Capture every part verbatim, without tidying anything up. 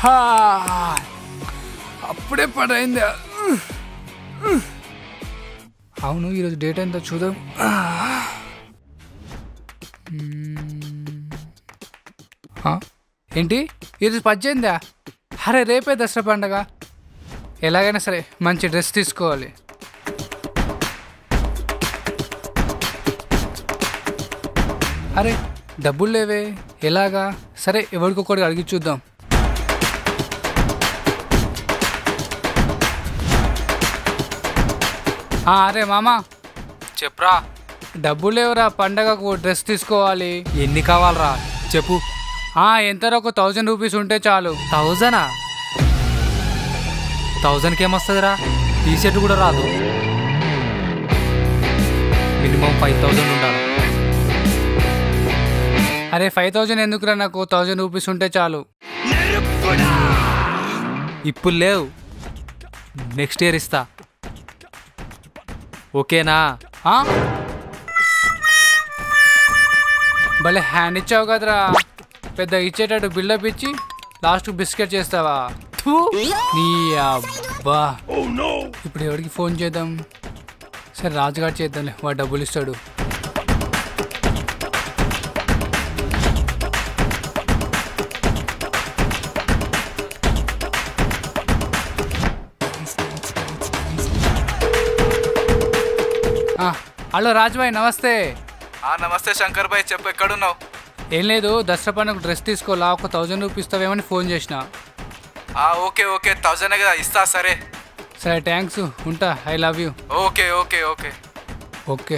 అప్పుడే పడైంది. అవును, ఈరోజు డేట్ ఎంత చూద్దాం. ఏంటి ఈరోజు పద్దెనిమిదా? అరే రేపే దసరా పండగ. ఎలాగైనా సరే మంచి డ్రెస్ తీసుకోవాలి. అరే డబ్బులు లేవే, ఎలాగా? సరే ఎవరికొకరికి అడిగి చూద్దాం. అరే మామా చెప్పరా. డబ్బులు లేవురా, పండగకు డ్రెస్ తీసుకోవాలి. ఎన్ని కావాలరా చెప్పు. ఎంతరా? ఒక థౌజండ్ రూపీస్ ఉంటే చాలు. థౌజండా? థౌజండ్కి ఏమొస్తుందిరా? టీ షర్ట్ కూడా రాదు. మినిమం ఫైవ్ థౌజండ్ ఉండాలి. అరే ఫైవ్ థౌజండ్ ఎందుకురా, నాకు థౌజండ్ రూపీస్ ఉంటే చాలు. ఇప్పుడు లేవు, నెక్స్ట్ ఇయర్ ఇస్తా. ఓకేనా? భలే హ్యాండ్ ఇచ్చావు కదరా. పెద్ద ఇచ్చేటట్టు బిల్డప్ ఇచ్చి లాస్ట్ బిస్కెట్ చేస్తావా? నీ అబ్బా. ఇప్పుడు ఎవరికి ఫోన్ చేద్దాం? సరే రాజుగారు చేద్దాంలే, వాడు డబ్బులు ఇస్తాడు. హలో రాజుభాయ్, నమస్తే. నమస్తే శంకర్ భాయ్, చెప్పు ఎక్కడున్నావు? ఏం లేదు, దసరా పండుగ డ్రెస్ తీసుకోవాలా, ఒక థౌజండ్ రూపీస్ ఇస్తావేమని ఫోన్ చేసిన. ఓకే ఓకే, థౌజండ్ కదా ఇస్తా. సరే సరే థ్యాంక్స్, ఉంటా. I love you. Okay okay okay okay.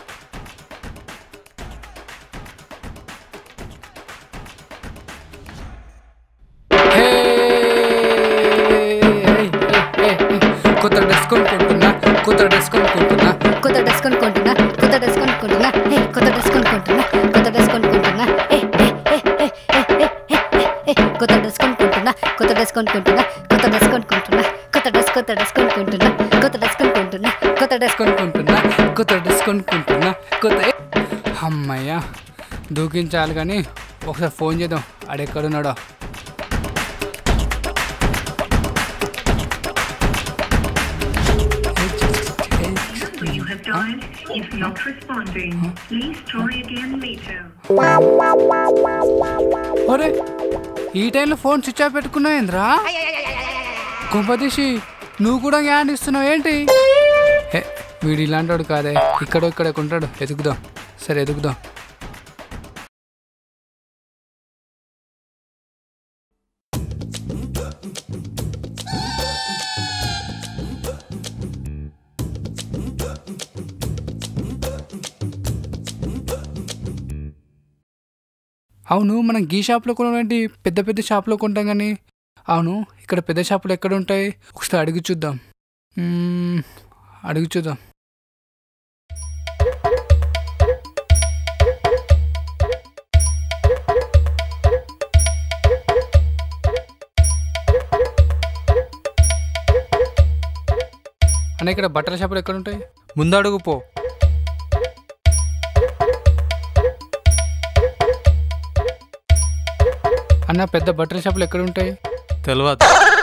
కొత్త డ్రెస్ కొనుక్కుంటున్నా, కొత్త డ్రెస్ కొనుక్కుంటున్నా, కొత్త డ్రెస్ కొనుక్కుంటున్నా, కొత్త డ్రెస్ కొనుక్కుంటున్నా, కొత్త డ్రెస్ కొనుక్కుంటున్నా, కొత్త డ్రెస్ కొనుక్కుంటున్నా, కొత్త డ్రెస్ కొనుక్కుంటున్నా, కొత్త డ్రెస్ కొనుక్కుంటున్నా, కొత్త డ్రెస్ కొనుక్కుంటున్నా, కొత్త డ్రెస్ కొత్త డ్రెస్ కొనుక్కుంటున్నా, కొత్త డ్రెస్ కొనుక్కుంటున్నా, కొత్త డ్రెస్ కొనుక్కుంటున్నా, కొత్త డ్రెస్ కొనుక్కుంటున్నా, కొత్త. అమ్మయ్యా దూకించాలి, కానీ ఒకసారి ఫోన్ చేద్దాం, ఆడెక్కడున్నాడో. ఒరే ఈ టైంలో ఫోన్ స్విచ్ ఆఫ్ పెట్టుకున్నావు ఏంద్రా? కొంపదీసి నువ్వు కూడా హ్యాండ్ ఇస్తున్నావు ఏంటి? వీడు ఇలాంటి వాడు కాదే, ఇక్కడ ఇక్కడ ఉంటాడు. ఎదుగుదాం, సరే ఎదుగుదాం. అవును, మనం గీ షాప్లో కొనేంటి పెద్ద పెద్ద షాప్లో కొంటాం కానీ, అవును ఇక్కడ పెద్ద షాపులు ఎక్కడ ఉంటాయి? ఒకసారి అడిగి చూద్దాం. అడిగి చూద్దాం. అన్న ఇక్కడ బట్టల షాపులు ఎక్కడ ఉంటాయి? ముందు అడుగు పో. అన్న పెద్ద బట్టల షాపులు ఎక్కడ ఉంటాయి? తెలియదు.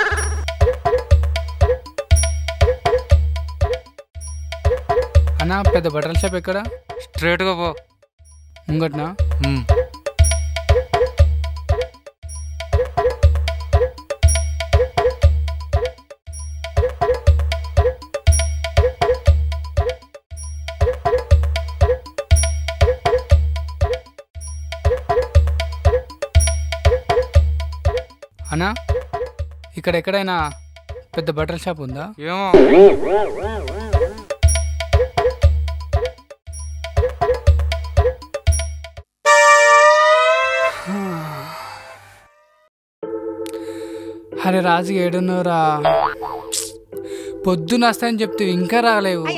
అన్న పెద్ద బట్టల షాప్ ఎక్కడ? స్ట్రైట్గా పో. ముంగట్నా? అన్నా ఇక్కడ ఎక్కడైనా పెద్ద బట్టల షాప్ ఉందా? ఏమో. అరే రాజు ఏడున్నోరా? పొద్దున వస్తాయని చెప్తే ఇంకా రాలేవు.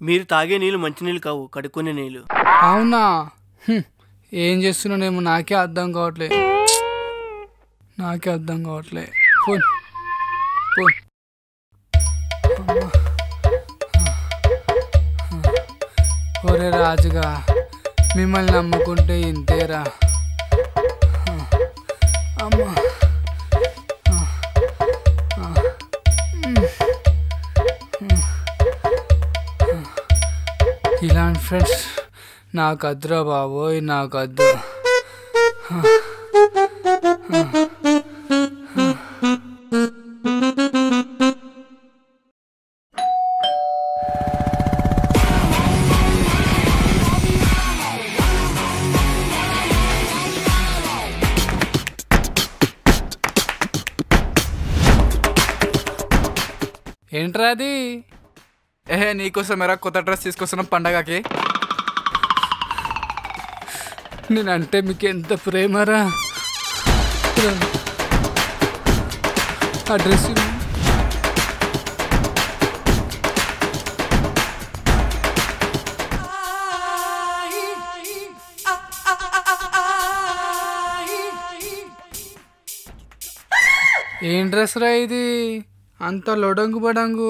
మీరు తాగే నీళ్ళు మంచినీళ్ళు కావు, కడుక్కునే నీళ్ళు. అవునా? హ్మ్. ఏం చేస్తున్నానేమో నాకే అర్థం కావట్లే నాకే అర్థం కావట్లే ఫోన్ ఫోన్ ఒరే రాజుగా, మిమ్మల్ని నమ్ముకుంటే ఇంతేరా. అమ్మా ఇలాంటి ఫ్రెండ్స్ నాకు అద్దురా బాబోయ్, నాకు అద్దు. ఏంట్రా అది? ఏహే నీకోసం ఎరా కొత్త డ్రెస్ తీసుకొస్తున్నాం పండగకి. నేనంటే మీకు ఎంత ప్రేమరా. ఆ డ్రెస్ ఏం డ్రెస్ రా ఇది? అంత లొడంగు బడంగు.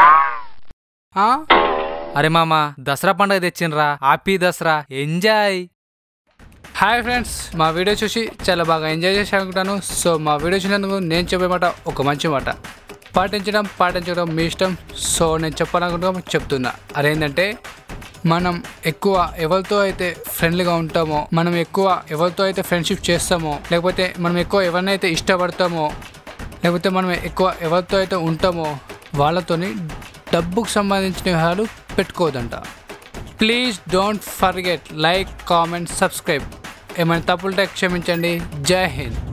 అరే మామ, దసరా పండుగ తెచ్చిండ్రా, happy Dasara, enjoy. Hi friends, మా వీడియో చూసి చాలా బాగా ఎంజాయ్ చేసి అనుకుంటాను. సో మా వీడియో చూసినందుకు నేను చెప్పే మాట ఒక మంచి మాట, పాటించడం పాటించడం మీ ఇష్టం. సో నేను చెప్పాలనుకుంటున్నా చెప్తున్నా. అదేంటంటే మనం ఎక్కువ ఎవరితో అయితే ఫ్రెండ్లీగా ఉంటామో, మనం ఎక్కువ ఎవరితో అయితే ఫ్రెండ్షిప్ చేస్తామో, లేకపోతే మనం ఎక్కువ ఎవరినైతే ఇష్టపడతామో, లేకపోతే మనం ఎక్కువ ఎవరితో అయితే ఉంటామో వాళ్ళతోని డబ్బుకు సంబంధించిన వ్యవహారాలు పెట్టుకోవద్దంట. Please don't forget like, comment, subscribe. ఏమైనా తప్పులుంటే క్షమించండి. జై హింద్.